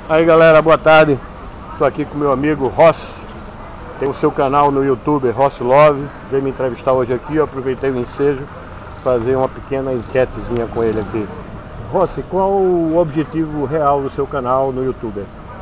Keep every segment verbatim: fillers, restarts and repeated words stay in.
Aí galera, boa tarde. Estou aqui com meu amigo Rossi. Tem o seu canal no YouTube, Rossi Love. Veio me entrevistar hoje aqui, eu aproveitei o ensejo fazer uma pequena enquetezinha com ele aqui. Rossi, qual o objetivo real do seu canal no YouTube?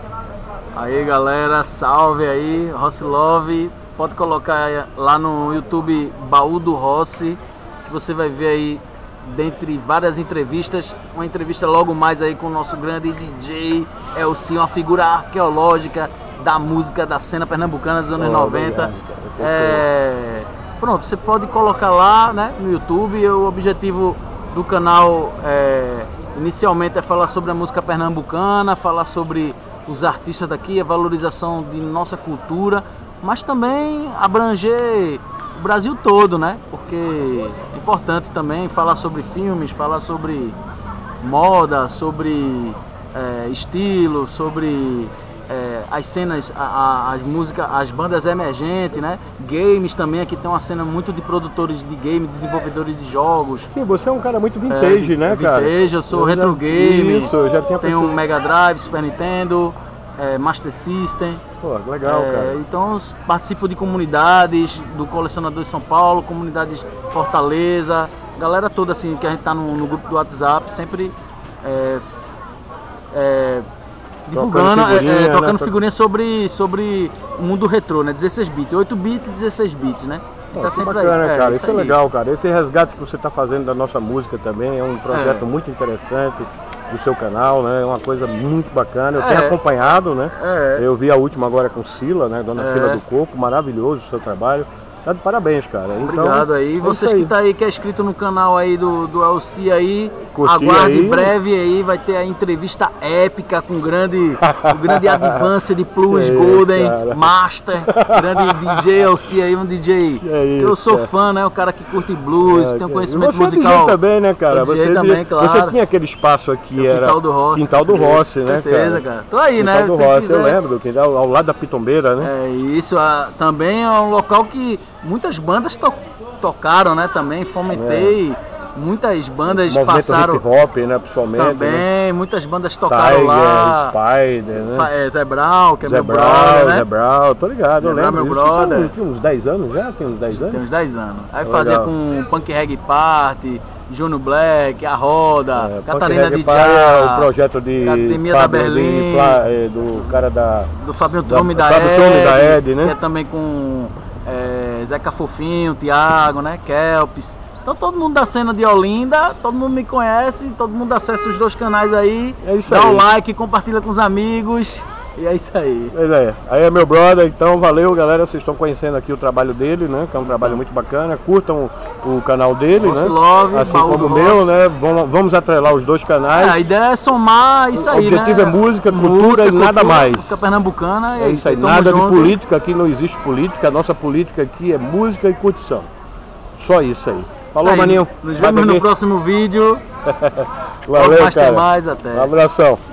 Aí galera, salve aí, Rossi Love. Pode colocar lá no YouTube Baú do Rossi, que você vai ver aí, dentre várias entrevistas, uma entrevista logo mais aí com o nosso grande D J Elci, uma figura arqueológica da música da cena pernambucana dos anos oh, noventa. Obrigado, é... Pronto, você pode colocar lá, né, no YouTube. O objetivo do canal é, inicialmente é falar sobre a música pernambucana, falar sobre os artistas daqui, a valorização de nossa cultura, mas também abranger o Brasil todo, né? Porque é importante também falar sobre filmes, falar sobre moda, sobre é, estilo, sobre é, as cenas, a, a, as músicas, as bandas emergentes, né? Games também, aqui tem uma cena muito de produtores de game, desenvolvedores de jogos. Sim, você é um cara muito vintage, é, né, vintage, cara? Vintage, eu sou eu retro já, game, isso, eu já tenho tenho um Mega Drive, Super Nintendo, é, Master System. Pô, legal, é, cara. Então participo de comunidades do Colecionador de São Paulo, comunidades Fortaleza, galera toda assim que a gente tá no, no grupo do WhatsApp, sempre é, é, divulgando, trocando figurinha, é, é, trocando né? figurinha sobre, sobre o mundo retrô, né? dezesseis bits, oito bits e dezesseis bits, né? Pô, tá sempre bacana, aí. cara, é, isso, isso é legal, cara. Esse resgate que você está fazendo da nossa música também é um projeto é. muito interessante do seu canal, né? É uma coisa muito bacana. Eu é. tenho acompanhado, né? É. Eu vi a última agora com Sila, né? Dona é. Sila do Coco, maravilhoso o seu trabalho. Tá de parabéns, cara. Obrigado então, aí. É Vocês aí. que tá aí, que é inscrito no canal aí do, do Elci aí, Curtir aguarde aí. breve aí, vai ter a entrevista épica com o grande, o grande Advance de Plus que Golden isso, Master, grande D J Elci aí, um D J que, é isso, eu sou cara. fã, né? O cara que curte blues, é, tem um conhecimento você musical. Você é D J também, né, cara? Sou D J você, também, claro. Você tinha aquele espaço aqui, era Quintal do Rossi. Quintal do Rossi, né, certeza, cara? cara. Tô aí, Quintal né? do Rossi, eu lembro do quintal, ao lado da Pitombeira, né? É isso, a, também é um local que muitas bandas to, tocaram, né? Também fomentei, é. muitas bandas Movimento passaram. Hip hop, né? Pessoalmente. Também, né? muitas bandas tocaram Tiger, lá. Spider, né? É, Zé Brown, que é Zé meu Brown, brother, né? Zé Brown, tô ligado, Zé eu lembro. Brown, meu Isso brother. São, uns dez anos já? Tem uns dez anos? Tem uns dez anos. Aí é fazia legal. com Punk Reggae Party, Júnior Black, A Roda, É, Catarina de Djá, é o projeto de Academia Fábio, da Berlim, de, Flá, é, do cara da... do Fabinho Trume da, da, da, Ed, da Ed, né? Que é também com é, Zeca Fofinho, Thiago, né? Kelps. Então todo mundo da cena de Olinda, todo mundo me conhece, todo mundo acessa os dois canais aí, é isso dá aí. um like, compartilha com os amigos, e é isso aí. Pois é, aí é meu brother, então valeu galera, vocês estão conhecendo aqui o trabalho dele, né? Que é um trabalho muito bacana, curtam o, o canal dele, Rossi né? Love, assim Baú como o do meu, Rossi. né? Vamos, vamos atrelar os dois canais. É, a ideia é somar isso aí, O objetivo né? é música, cultura música, e nada cultura, mais. Música pernambucana, é, É isso aí, nada de junto. política, aqui não existe política, a nossa política aqui é música e curtição. Só isso aí. Falou, aí, maninho. Nos vemos no próximo vídeo. Valeu, mais cara. tem mais, até. Um abração.